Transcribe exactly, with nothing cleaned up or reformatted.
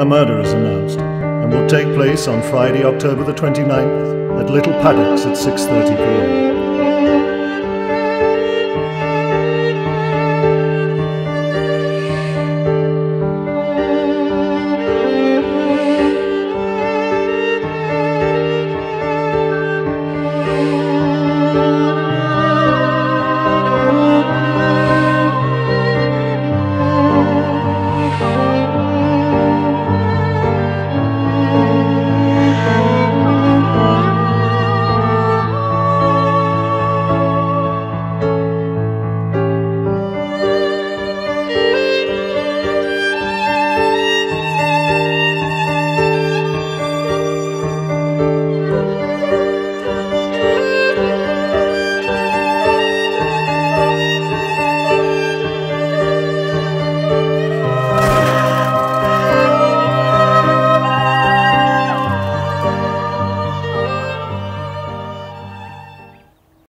A murder is announced and will take place on Friday, October the twenty-ninth at Little Paddocks at six thirty p m.